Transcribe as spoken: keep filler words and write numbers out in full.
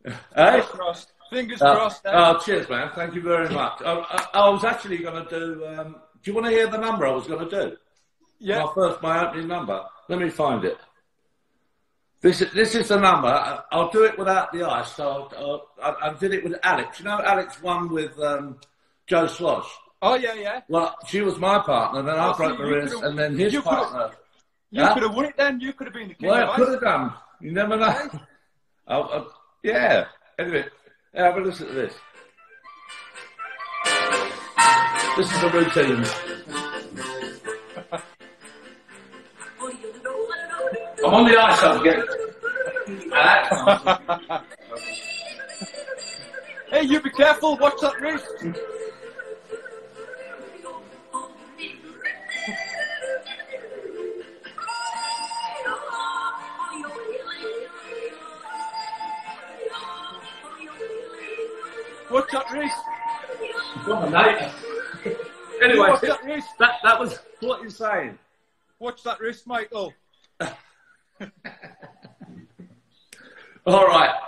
Hey? Fingers crossed. Fingers Uh, crossed. Eh? oh, cheers, man. Thank you very much. I, I, I was actually going to do. Um, do you want to hear the number I was going to do? Yeah. My first, my opening number. Let me find it. This is this is the number. I, I'll do it without the ice. So I'll, I'll, I, I did it with Alex. You know, Alex won with um, Joe Slosh. Oh yeah, yeah. Well, she was my partner. Then I Oh, broke so the you wrist, could've- and then his you could've- partner. You Huh? could have won it then. You could have been the king Well, of I ice. could have done. You never know. I'll, I'll, yeah. Anyway, have a listen to this. This is the routine. I'm on the ice. I'm getting. Hey, you be careful. Watch that wrist. Watch that wrist. Got my mate. Anyway, Watch that wrist. that, that was what you're saying. Watch that wrist, Michael. All right.